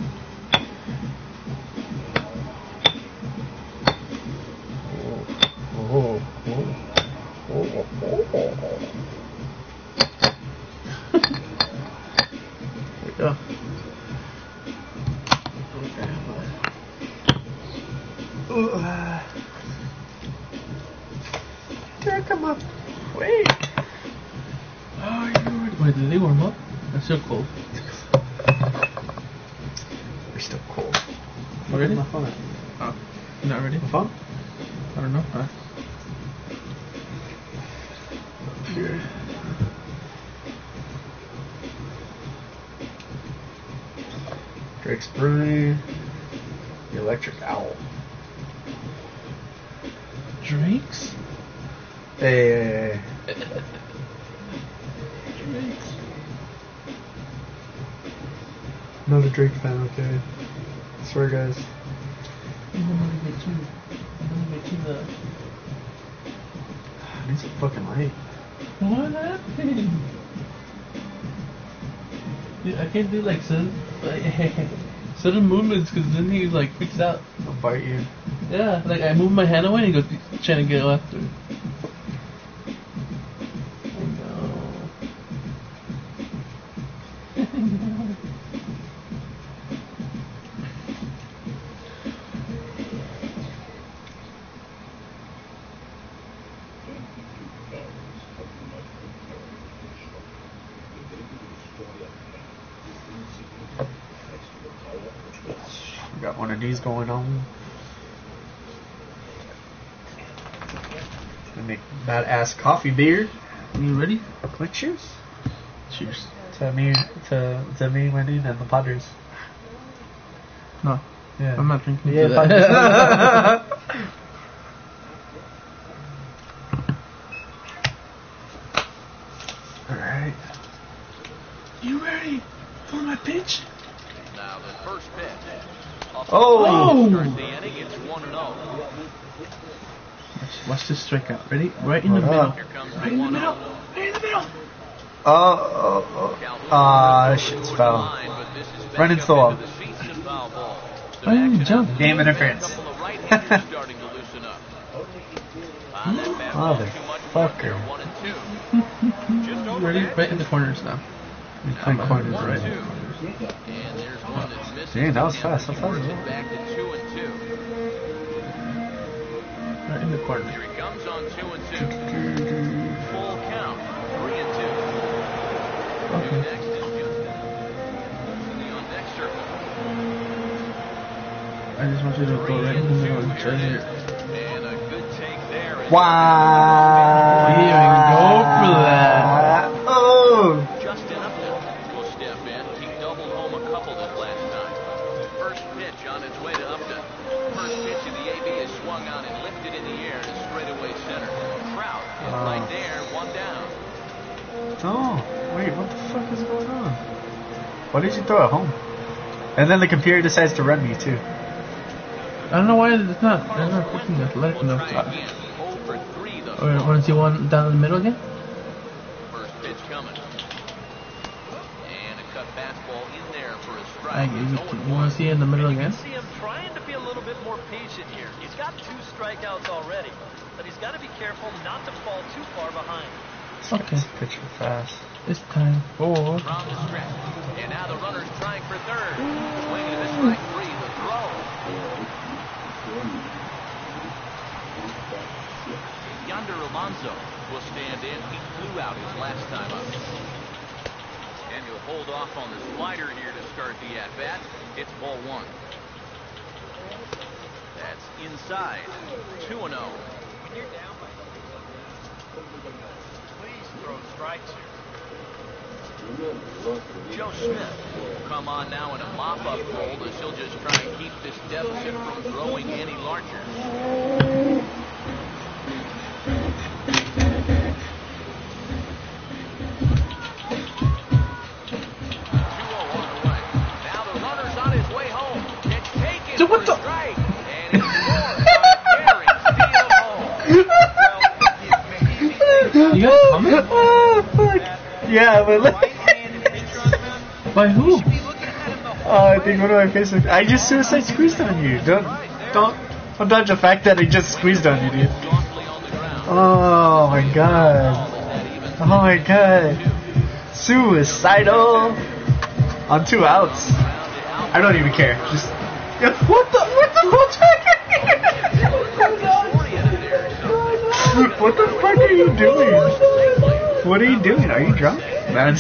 Oh, oh, oh, oh, oh. There we go. Uh, Here, come up. Wait. Oh, you Wait, did they warm up? They're still cold. We're still cold. Ready? Where's my phone at? Oh, you not ready? My phone? I don't know. Huh? Here. Drake's Brewery. The Electric Owl. Drinks? Hey, hey, hey. Drinks. Not a Drake fan, okay. I swear, guys. I'm gonna get you. I'm gonna get you the. I need some fucking light. What happened? Dude, I can't do like sudden, like, sudden movements because then he like freaks out. I'll bite you. Yeah, like I move my hand away and he goes trying to get after. We got one of these going on. Gonna make badass coffee beer. You ready? Quick cheers. Cheers. To me, to to me, Wendy, and the Padres. No, Yeah. I'm not drinking. Yeah, for that. Alright. You ready for my pitch? Now the first pitch. Oh! Starts the inning. It's one and oh. Watch, watch this strikeout. Ready? Right in the Hold middle. up. Here comes Right the in the one middle. oh. Right in the middle. Oh, oh, oh. Ah, this shit's foul. Running Running slow. Why didn't you jump? Game interference. Motherfucker. Ready? Right in the corners now. We play corners, One, right? two. And there's one that's missing. Dang, that was fast. How fast Force was it that? back to two and two. Right in the corner. Here he comes on two and two. Full count. Three and two. Okay. Due next is Justin. In the on deck circle. I just want you to go right in the middle and charge it. And a good take there. Wow. Here we go for that. Oh. Justin Upton will step in. He doubled home a couple this last time. First pitch on its way to Upton. First pitch of the A B is swung on and lifted in the air to straightaway center. Trout is Wow. right there, one down. Oh, wait, what the fuck is going on? Why did you throw it home? And then the computer decides to run me too. I don't know why it's not. They're not freaking athletic enough. Try again. oh for three thus Or far. want to see one down in the middle again? First pitch coming. And a cut fastball in there for a strike. I, you, you want to see it in the middle You again? can see him trying to be a little bit more patient here. He's got two strikeouts already, but he's got to be careful not to fall too far behind. Okay. Pitching fast. It's time for. From the stretch. And now the runner's trying for third. Swing and a miss, strike three. The throw. Yonder Alonso will stand in. He flew out his last time up. And he'll hold off on the slider here to start the at-bat. It's ball one. That's inside. two and oh. When you're down by please throw strikes here. Joe Smith will come on now in a mop-up role as he'll just try and keep this deficit from growing any larger. two oh on the way. Now the runner's on his way home. It's taken Dude, for what the- a strike. And he scores on a daring steal home. You guys coming? Oh, fuck. Yeah, but look. By who? Oh, I think one of my Facebook. I just suicide squeezed on you. Don't, don't, don't dodge the fact that I just squeezed on you, dude. Softly on the ground. Oh my god. Oh my god. Suicidal. On two outs. I don't even care. Just. Yeah, what the? What the? What's What the fuck are you doing? What are you doing? Are you drunk? Man.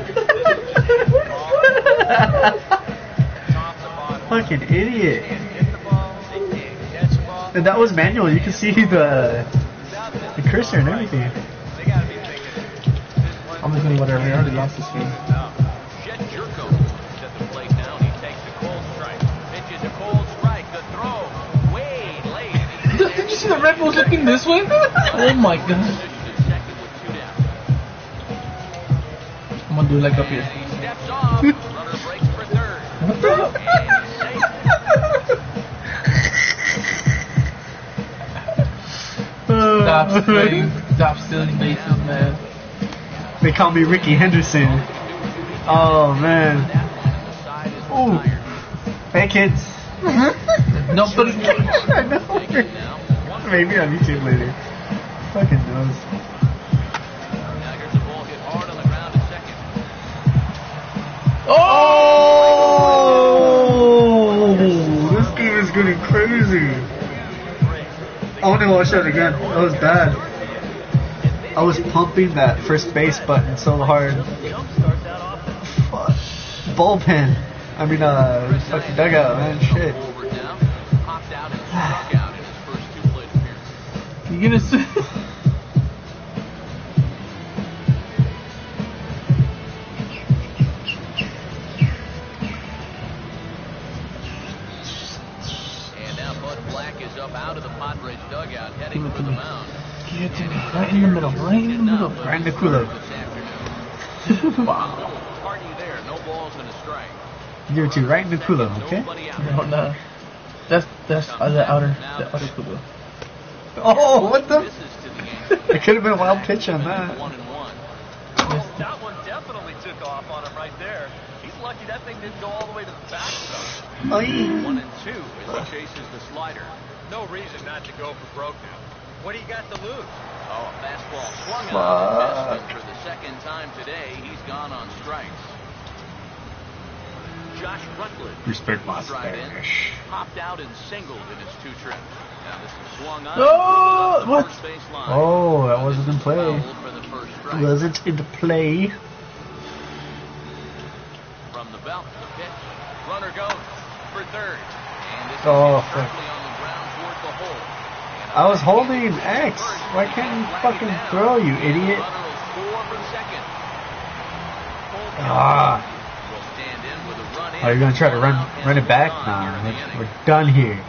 Fucking idiot. And that was manual. You can see the the cursor and everything. I'm just gonna whatever. I already lost this game. Jet Jerko is at the plate now. He takes a cold strike. Pitches a cold strike. The throw way late. Did you see the Red Bulls looking this way? Oh my god. Second with two down. I'm gonna do like up here. He steps off. Runner breaks for third. What the hell? And he's safe. Stop stealing, stop stealing bases, man. They call me Ricky Henderson. Oh man. Side is Ooh. retired. Hey kids. Nobody. I know. Taken now. One Maybe on YouTube later. Fucking knows. Now here's the ball hit hard on the ground at second. Oh! This game is getting crazy. I want to watch that again. That was bad. I was pumping that first base button so hard. Fuck. Bullpen. I mean, uh, fucking dugout, man. Shit. Over now. Popped out and struck out in his first two plate appearances. You gonna see? And now Bud Black is up out of the Padres dugout, heading for the mound. Give it to me. Right in the middle. Right in the middle. Right in the culo. This afternoon. Wow. No party there. No balls and a strike. Give it to you right in the culo, okay? Nobody out. No, no. That's that's uh, the outer the outer cubo. Oh, what the? Misses to the Yankees. It could have been a wild pitch on that. One and one. Oh, that one definitely took off on him right there. He's lucky that thing didn't go all the way to the backstop. Oy. One and two as he chases the slider. No reason not to go for broke now. What do you got to lose? Oh, a fastball swung Fuck. on and missed him for the second time today. He's gone on strikes. Josh Rutledge. Respect my Stride in, Spanish. popped out and singled in his two trips. Now this is swung on. Oh, the what? first base line. Oh, that wasn't in play. Fouled for the first strike. Wasn't in play. From the belt, the pitch. Runner goes for third. And Oh, fuck. I was holding X. Why can't you fucking throw, you idiot? Ah. Oh, you're gonna try to run run it back? Nah, we're, we're done here.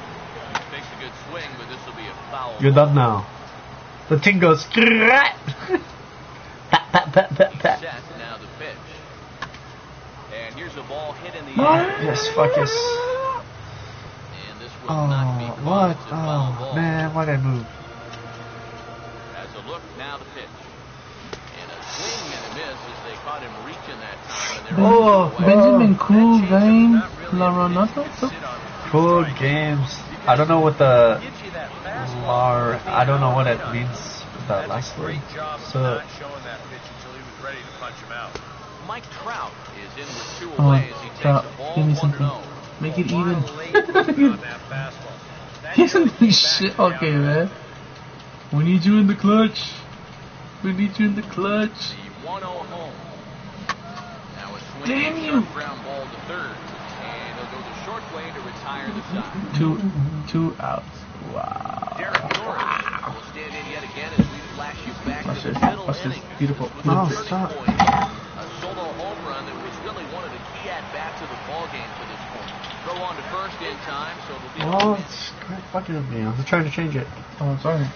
You're done now. The thing goes. Pat, pat, pat, pat, pat. Now the pitch. And here's a ball hit in the air. Yes, fuck yes. And this will not be Oh, called what? as a foul Oh, ball. man, why'd I move? As a look, now the pitch. And a swing and a miss as they caught him reaching that time. And they're Oh, Benjamin, cool game. La Ronaldo? Cool games. I don't know what the Lar. I don't know what it means. That last word. So. Not showing that pitch until he was ready to punch him out. Mike Trout is in with two Oh, away as he takes Trout, the ball give me one something. and oh. Make it even. On that fastball. That He's really in came back shit. down Okay, to man. We need you in the clutch. We need you in the clutch. The one oh home. Now a swing Damn and you. short ground ball to third. And he'll go the short way to retire the side. Two, two outs. Wow. Derek Norris will stand in yet again as we flash you back Watch to the this. middle Watch this. inning. Beautiful. This was Oh, the turning stop. point. A solo home run that was really one of the key at-bats of the ball game to this point. Throw on to first in time, so it'll be a Oh, win. it's quite fucking with me. I was trying to change it. Oh, I'm sorry.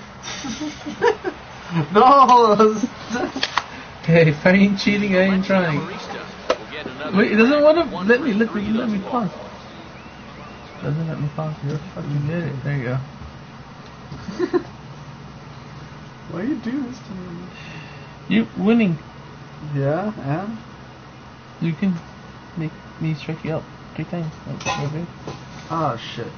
No! Hey, if I ain't cheating, I ain't trying. Marista will get another Wait, it doesn't want to one let me, for let me, three let me thus far. pause. Doesn't let me pause. You're fucking get it. There you go. Why you do this to me? You winning. Yeah, and? You can make me strike you out three times. Like, okay. Oh, shit.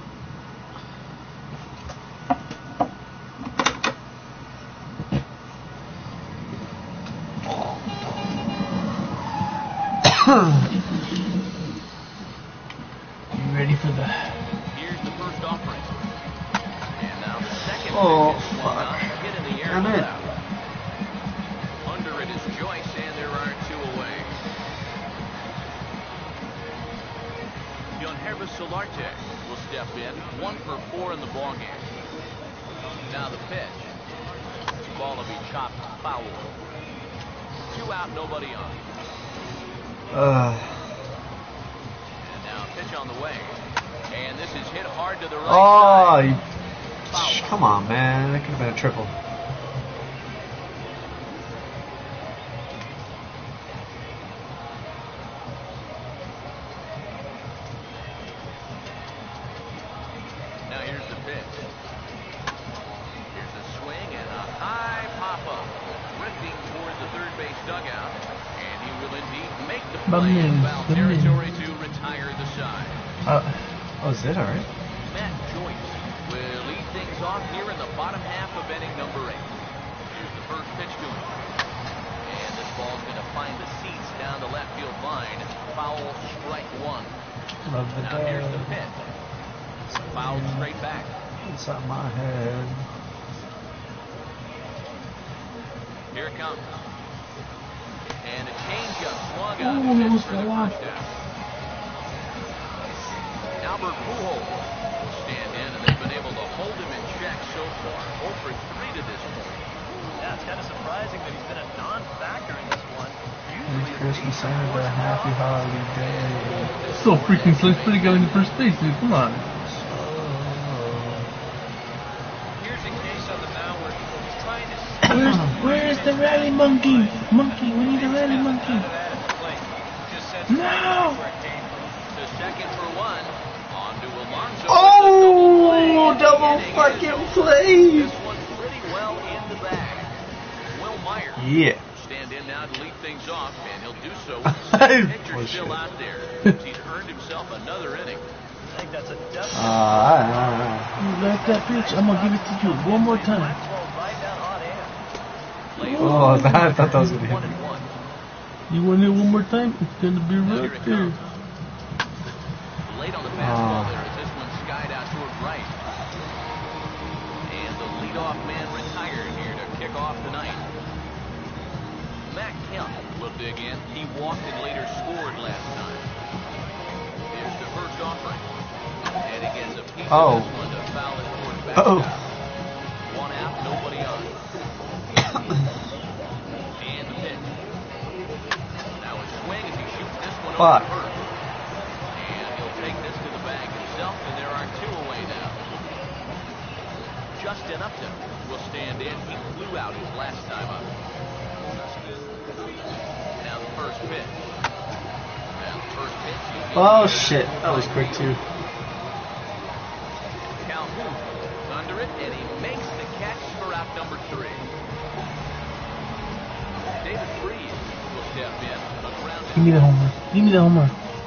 You ready for the? Here's the first offering. And now the second Oh, pitch is swung fuck. on, hit in the air Damn and it. out. Under it is Joyce, and there are two away. John Hervis Solarte will step in, one for four in the ball game. Now the pitch. This ball will be chopped foul. Two out, nobody on. Uh, And now a pitch on the way. And this is hit hard to the right oh, side. you, Foul. come on, man. That could have been a triple. Now here's the pitch. Here's a swing and a high pop-up. Drifting towards the third base dugout. And he will indeed make the play in Bumming, foul bumming. territory to retire the side. Uh, Oh, is it alright? Matt Joyce will lead things off here in the bottom half of inning number eight. Here's the first pitch to him. And this ball's going to find the seats down the left field line. Foul, strike one. Love the Now here's the day. pitch. Foul straight back. Inside my head. Here it comes. And a changeup swung on Ooh, and almost for the fell off. first down. Albert Pujols will stand in, and they've been able to hold him in check so far. oh for three to this point. Yeah, it's kind of surprising that he's been a non-factor in this one. Merry Christmas and a happy holiday. so freaking slick. Pretty guy in the first base, dude. Come on. Here's a case on the mound where he's trying to Where's, where's the rally monkey? Monkey, we need a rally monkey. out of that at the plate. Just sends it No! right where it came from. To second for one. On to Alonso. Oh, double fucking play. This one pretty well in the bag. Will Myers Yeah. stand in now to lead things off, and he'll do so with the same pitcher Oh, still shit. out there. He's earned himself another inning. I think that's a definite. Uh, You like that pitch? I'm gonna give it to you one more time. Maxwell right down hot air. Late Oh, on, that- I thought that was gonna hit one me. and one. You want it one more time? It's gonna be Now here right it there. comes. Late on the fastball Oh. there as this one skied out toward right. And the leadoff man retired here to kick off the ninth. Matt Kemp will dig in. He walked and later scored last night. Here's the first offering. And Oh. This one to foul it towards back Oh. out. One out, nobody on. And the pitch. Now a swing as he shoots this one Fuck. over first. And he'll take this to the bag himself, and there are two away now. Justin Upton will stand in. He flew out his last time up. Now the first pitch. Now the first pitch. he's Oh gonna shit, that was quick too. Calhoun is under it, and he makes the catch for out number three. David Freese will step in. A ground Give me the homer. Give me the homer.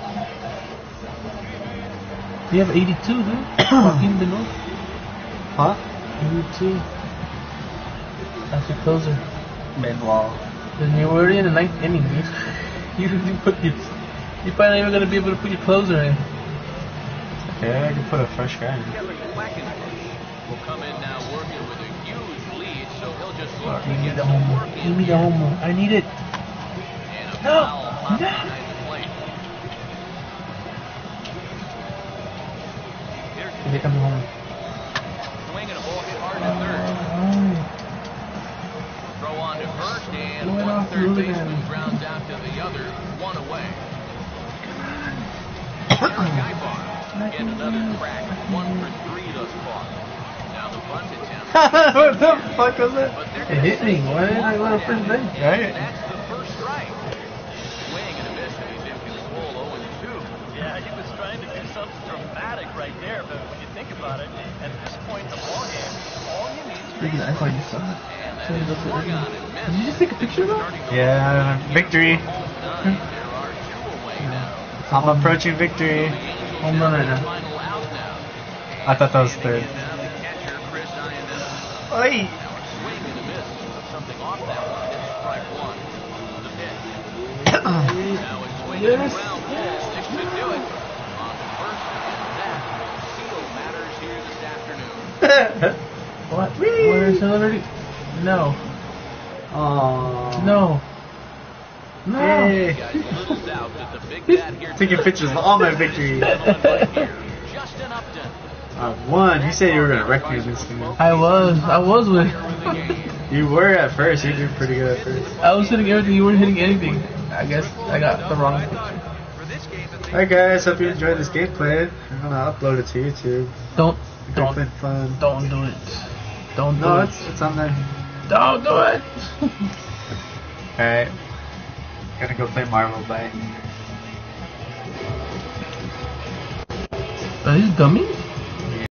You have eighty-two, dude. Joaquin Benoit. Huh? eighty-two. That's your closer. Benoit. Then you're already in the ninth inning, dude. You didn't put your. You're probably not even gonna be able to put your closer in. Okay, I can put a fresh guy in. Kevin Quackenbush will come in now working with a huge lead, so he'll just look to Give me get the some homer. work in Give me the here. homer. I need it. And a No. foul hop No. behind the plate. Here's Here comes the homer. swing and a ball hit hard to third. Throw on to first, and Throw it one off, third move it baseman in. grounds out to the other, one away. Eric Guybar getting another crack, one for three thus far. Now the bunt attempt. What the fuck was that? But they're It gonna hit me. say Why didn't I go to first base? Right? that's the first strike. Swing and a miss, and he's in control, oh and two. Yeah, he was trying to do something dramatic right there, but when you think about it, at this point in the ballgame, all you need is Look at that. I thought you saw it. And that Sorry, is look at swung it. on and missed. Did you just take a picture of that? Starting to Yeah, victory. nine. There are two away now. I'm approaching victory. Home run right now. Final out now. I thought that was third. And now the catcher, Chris Iannetta. Oi! Now a swing and a miss. Something off that one. It's strike one. The pitch. Now a swing and a Yes. ground ball. Sticks to do it. On the first, and that will seal matters here this afternoon. What? Where is Hillary? No. Aww. No. No. Hey. Guys, little doubt that the big bat here Taking pictures of all my victories. Justin Upton. I won. You said you were gonna wreck me in this game. I was. I was with. You were at first. You did pretty good at first. I was hitting everything. You weren't hitting anything. I guess I got the wrong picture. For this game, at least, Alright guys, hope you enjoyed this gameplay. I'm gonna upload it to YouTube. Don't. It's Don't. been fun. Don't do it. Don't do No, it. it's it's on there. Don't do it. Alright. Gonna go play Marvel. Bye. Are these gummies?